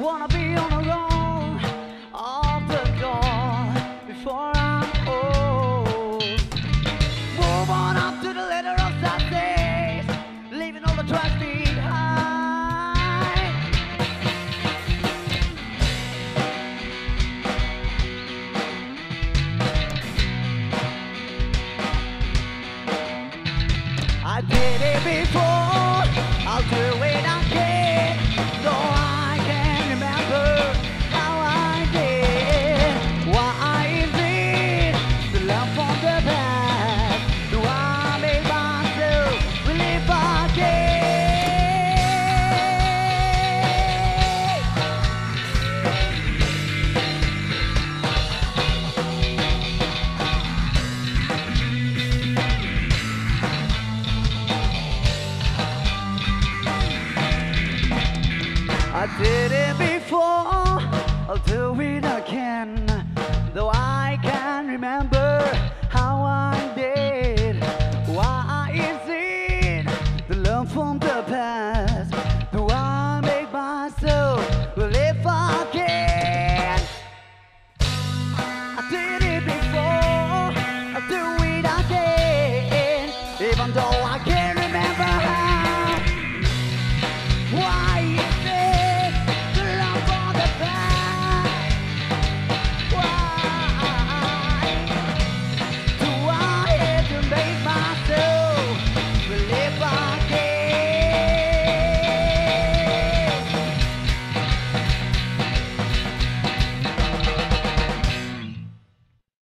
wanna be on the road off the door before I'm old. Move on up to the letter of Sundays, leaving all the trash behind. I did it before, I'll do it again. Though I can't remember how I did. Why is it the love from the past? Do I make myself believe I did it before, I'll do it again. Though I can't remember how I did. Why is it the love from the past? Do I make myself